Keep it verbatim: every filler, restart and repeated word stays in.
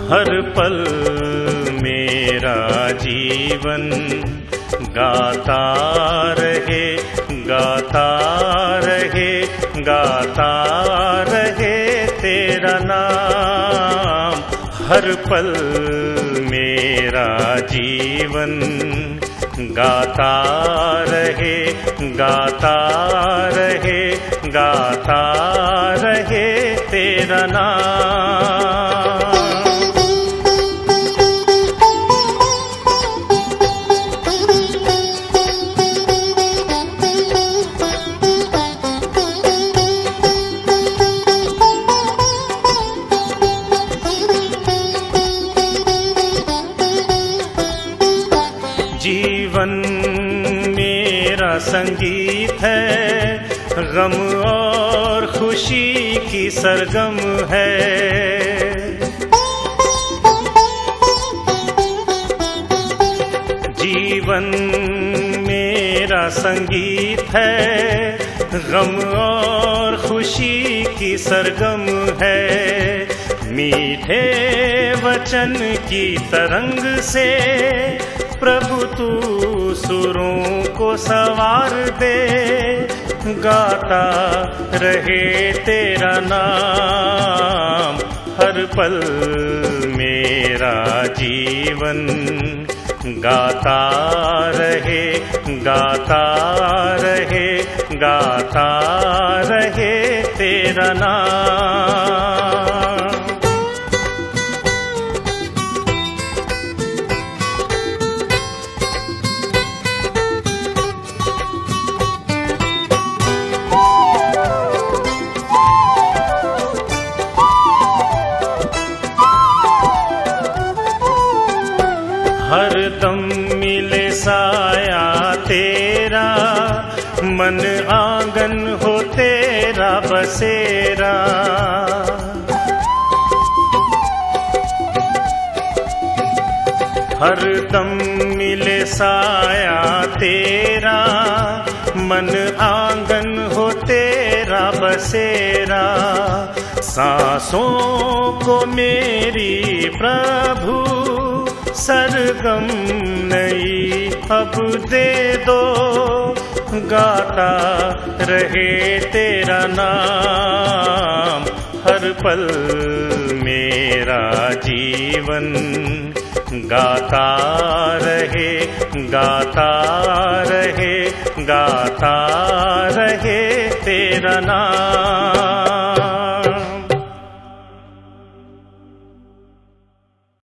हर पल मेरा जीवन गाता रहे, गाता रहे, गाता रहे तेरा नाम। हर पल मेरा जीवन गाता रहे, गाता रहे, गाता रहे तेरा नाम। जीवन मेरा संगीत है, गम और खुशी की सरगम है। जीवन मेरा संगीत है, गम और खुशी की सरगम है। मीठे वचन की तरंग से प्रभु तू सुरों को संवार दे, गाता रहे तेरा नाम। हर पल मेरा जीवन गाता रहे, गाता रहे, गाता रहे तेरा नाम। हर दम मिले साया तेरा, मन आंगन हो तेरा बसेरा। हर दम मिले साया तेरा, मन आंगन हो तेरा बसेरा। सांसों को मेरी प्रभु सरगम नई अब दे दो, गाता रहे तेरा नाम। हर पल मेरा जीवन गाता रहे, गाता रहे, गाता रहे तेरा नाम।